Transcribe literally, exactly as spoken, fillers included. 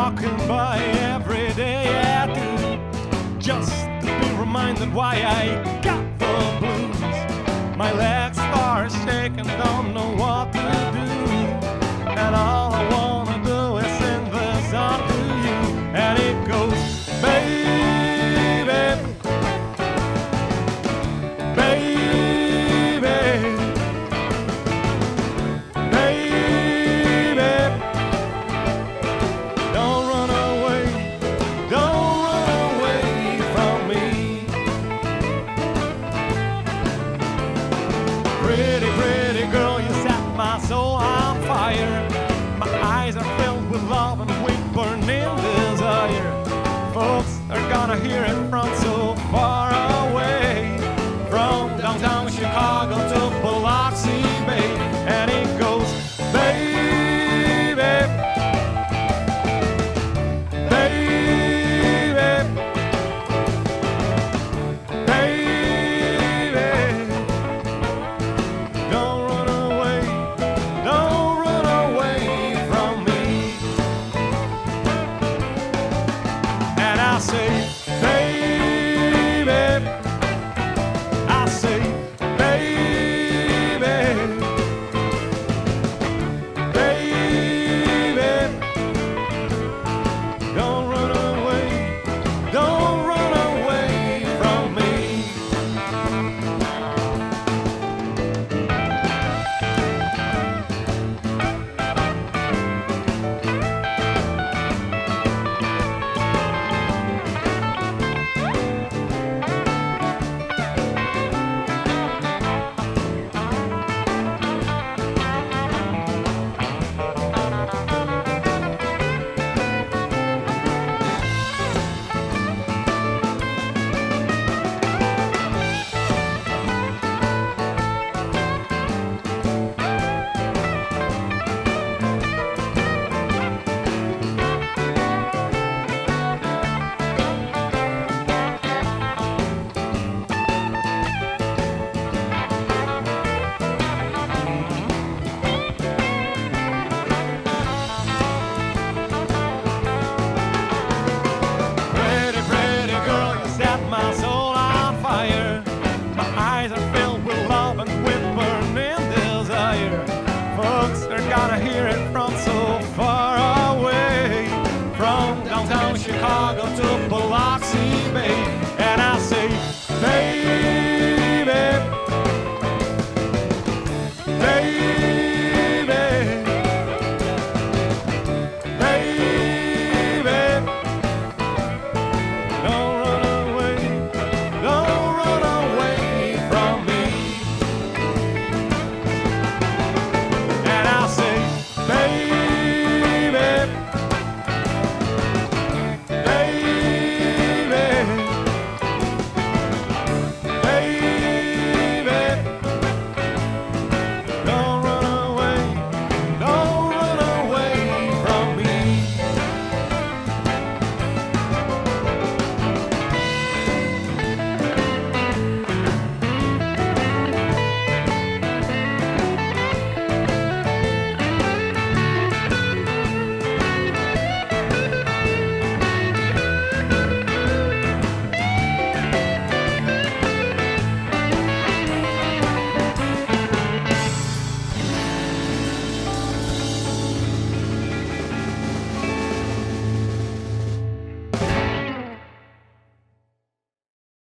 walking by every day I do, just to be reminded why I got the blues. My legs are shaking, don't know what to do, and all I wanna do is sing this song to you. And it goes, baby, baby, baby, don't run away, don't run away from me. Pretty, pretty girl, you set my soul on fire. My eyes are filled with love and with burning desire. Folks are gonna hear it from so far away, from downtown Chicago to Biloxi Bay. And it goes, baby, baby, baby, don't run away, don't run away from me. And I say, baby, I say, baby, baby, don't run away, don't run away from me. Pretty, pretty girl, you set my soul on fire. My eyes are filled with love and with burning desire. Folks are gonna hear it from so far